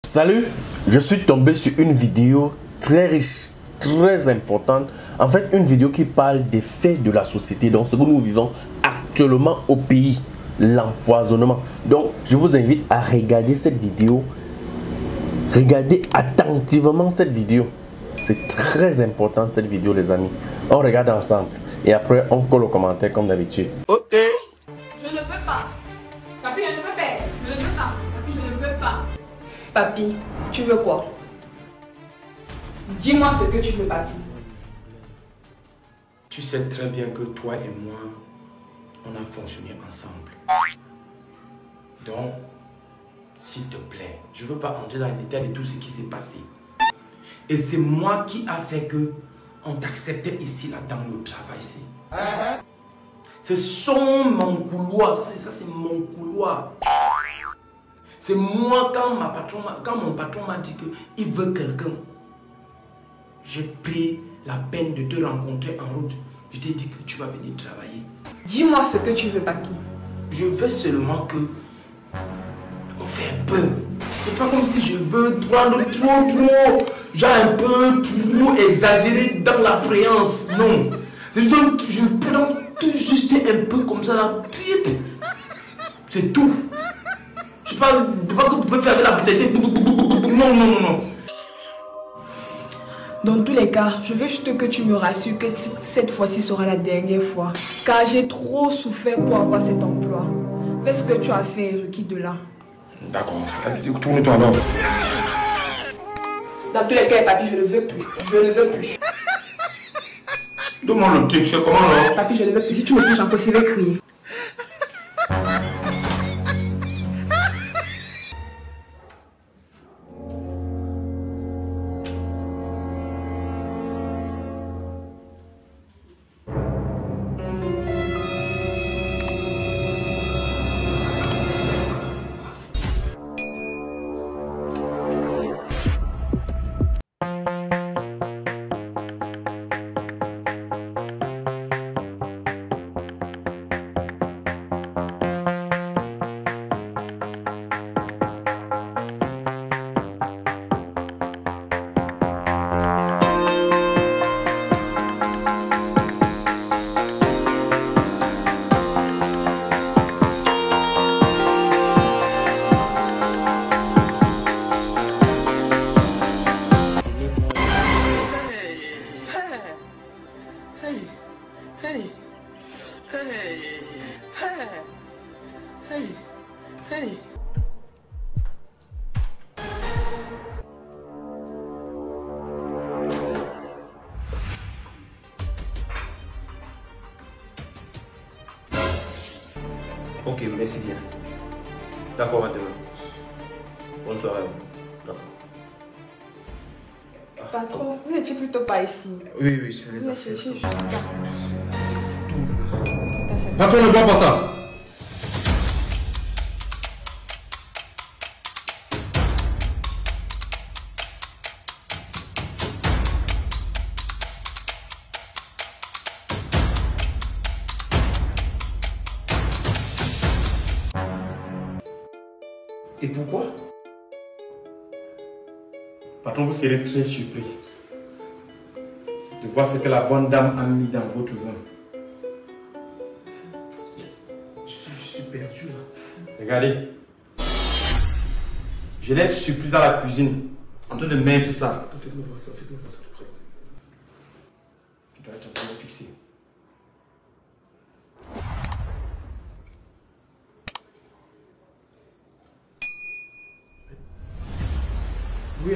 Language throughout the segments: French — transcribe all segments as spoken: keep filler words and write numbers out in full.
Salut, je suis tombé sur une vidéo très riche, très importante. En fait, une vidéo qui parle des faits de la société, donc ce que nous vivons actuellement au pays, l'empoisonnement. Donc, je vous invite à regarder cette vidéo. Regardez attentivement cette vidéo. C'est très important cette vidéo, les amis. On regarde ensemble et après on colle aux commentaires comme d'habitude. Ok. Je ne veux pas. Papi, je ne veux pas. Je ne veux pas. Papi, je ne veux pas. Papi, tu veux quoi? Dis-moi ce que tu veux, papi. Tu sais très bien que toi et moi, on a fonctionné ensemble. Donc, s'il te plaît, je ne veux pas entrer dans les détails de tout ce qui s'est passé. Et c'est moi qui a fait que on t'acceptait ici, là, dans le travail ici. Uh-huh. C'est son mon couloir, ça c'est mon couloir. C'est moi quand, ma patron, quand mon patron m'a dit qu'il veut quelqu'un. J'ai pris la peine de te rencontrer en route. Je t'ai dit que tu vas venir travailler. Dis-moi ce que tu veux, papi. Je veux seulement que on fait un peu. C'est pas comme si je veux prendre trop, trop, genre un peu trop exagéré dans la préance. Non. Je, je prends tout juste un peu comme ça, là. C'est tout. Je ne sais pas, pas que tu peux faire avec la bouteille. Non, non, non, non. Dans tous les cas, je veux juste que tu me rassures que cette fois-ci sera la dernière fois. Car j'ai trop souffert pour avoir cet emploi. Fais ce que tu as fait, je quitte de là. D'accord. Tourne-toi alors. Dans tous les cas, papi, je ne veux plus. Je ne veux plus. Donne-moi le truc, c'est comment là? Papi, je ne veux plus. Si tu me touches encore, je vais crier. Hey, hey, hey, hey, hey. Ok, merci bien. D'accord, à demain. Bonne soirée. D'accord. Patron, vous n'étiez plutôt pas ici. Oui, oui, c'est les vous affaires. Cherchez, Patron ne voit pas ça. Et pourquoi? Patron, vous serez très surpris de voir ce que la bonne dame a mis dans votre vin. Je suis, je suis perdu là. Regardez. Je l'ai surpris dans la cuisine, en train de mettre ça. Faites-moi voir ça, faites-moi voir ça tout près. Tu dois être en train de fixer. Oui.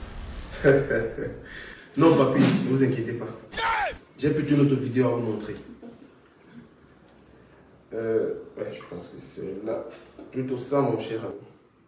Non, papy, ne vous inquiétez pas. J'ai plutôt une autre vidéo à vous montrer. Euh, ouais, je pense que c'est là. Plutôt ça, mon cher ami.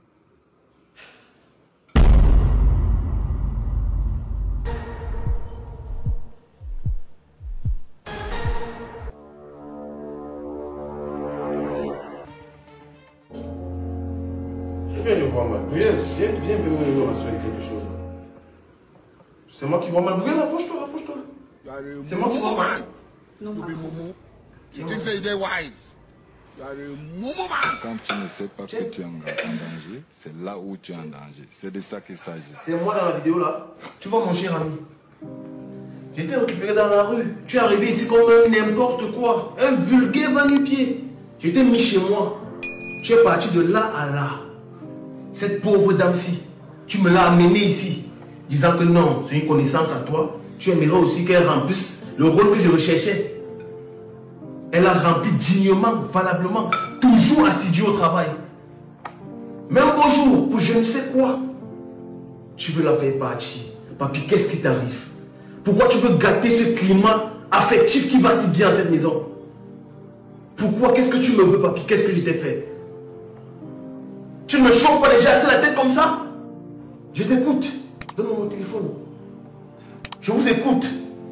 Viens, je vois mal. Viens, viens, viens me rassurer quelque chose. C'est moi qui vois mal. Regarde, approche-toi, approche-toi. C'est moi qui vois mal. Non, pardon. You think say they wise? Quand tu ne sais pas que tu es en danger, c'est là où tu es en danger. C'est de ça qu'il s'agit. C'est moi dans la vidéo là. Tu vois mon cher ami. J'étais récupéré dans la rue. Tu es arrivé ici comme n'importe quoi. Un vulgaire va-nu-pied. J'étais mis chez moi. Tu es parti de là à là. Cette pauvre dame-ci, tu me l'as amenée ici. Disant que non, c'est une connaissance à toi. Tu aimerais aussi qu'elle remplisse le rôle que je recherchais. Elle a rempli dignement, valablement, toujours assidue au travail. Mais un beau jour, pour je ne sais quoi, tu veux la faire partir. Papi, qu'est-ce qui t'arrive? Pourquoi tu veux gâter ce climat affectif qui va si bien à cette maison? Pourquoi? Qu'est-ce que tu me veux, papi? Qu'est-ce que je t'ai fait? Tu ne me chauffes pas déjà assez la tête comme ça? Je t'écoute. Donne-moi mon téléphone. Je vous écoute.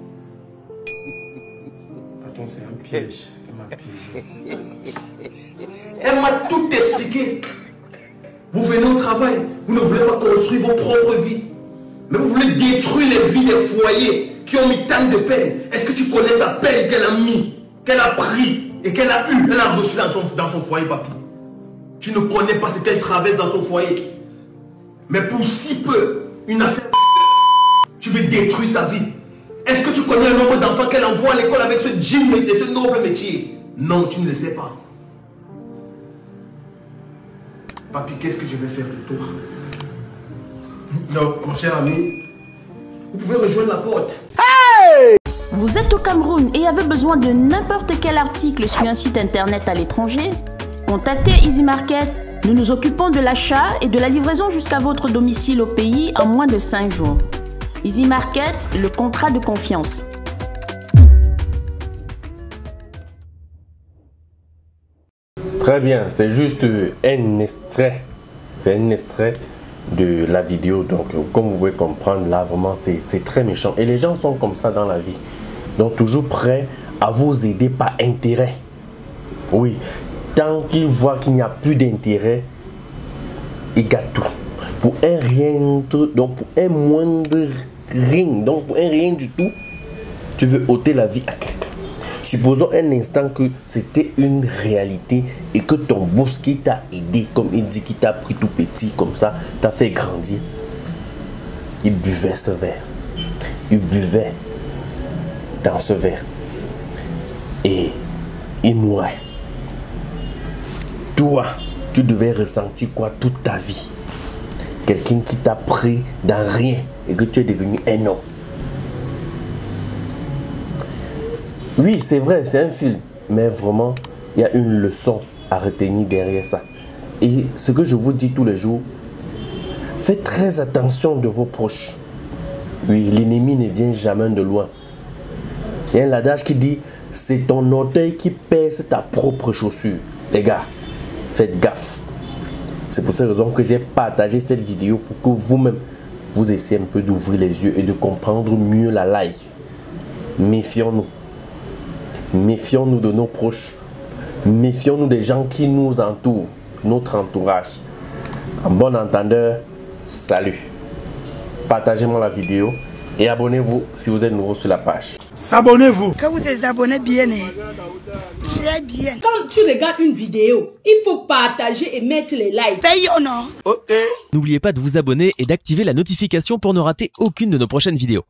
Attends, c'est un piège. Elle m'a piégé. Elle m'a tout expliqué. Vous venez au travail, vous ne voulez pas construire vos propres vies. Mais vous voulez détruire les vies des foyers qui ont mis tant de peine. Est-ce que tu connais sa peine qu'elle a mis, qu'elle a pris et qu'elle a eu, elle a reçu dans son, dans son foyer, papi? Tu ne connais pas ce qu'elle traverse dans son foyer. Mais pour si peu, une affaire, tu veux détruire sa vie. Est-ce que tu connais le nombre d'enfants qu'elle envoie à l'école avec ce jean et ce noble métier? Non, tu ne le sais pas. Papi, qu'est-ce que je vais faire de toi? Donc, mon cher ami, vous pouvez rejoindre la porte. Hey! Vous êtes au Cameroun et avez besoin de n'importe quel article sur un site internet à l'étranger? Contactez Easy Market. Nous nous occupons de l'achat et de la livraison jusqu'à votre domicile au pays en moins de cinq jours. Easy Market, le contrat de confiance. Très bien, c'est juste un extrait. C'est un extrait de la vidéo. Donc, comme vous pouvez comprendre, là, vraiment, c'est très méchant. Et les gens sont comme ça dans la vie. Donc, toujours prêts à vous aider par intérêt. Oui. Tant qu'ils voient qu'il n'y a plus d'intérêt, ils gâtent tout. Pour un rien, donc pour un moindre rien, donc pour un rien du tout, tu veux ôter la vie à quelqu'un. Supposons un instant que c'était une réalité et que ton boss qui t'a aidé, comme il dit, qui t'a pris tout petit, comme ça, t'a fait grandir. Il buvait ce verre. Il buvait dans ce verre. Et il mourait. Toi, tu devais ressentir quoi toute ta vie? Quelqu'un qui t'a pris dans rien et que tu es devenu un homme. Oui, c'est vrai, c'est un film. Mais vraiment, il y a une leçon à retenir derrière ça. Et ce que je vous dis tous les jours, faites très attention de vos proches. Oui, l'ennemi ne vient jamais de loin. Il y a un adage qui dit, c'est ton orteil qui pèse ta propre chaussure. Les gars, faites gaffe. C'est pour cette raison que j'ai partagé cette vidéo pour que vous-même, vous essayez un peu d'ouvrir les yeux et de comprendre mieux la life. Méfions-nous. Méfions-nous de nos proches. Méfions-nous des gens qui nous entourent, notre entourage. En bon entendeur, salut. Partagez-moi la vidéo et abonnez-vous si vous êtes nouveau sur la page. S'abonnez-vous. Quand vous êtes abonné bien, très bien. Quand tu regardes une vidéo, il faut partager et mettre les likes. Payez ou non? Ok. N'oubliez pas de vous abonner et d'activer la notification pour ne rater aucune de nos prochaines vidéos.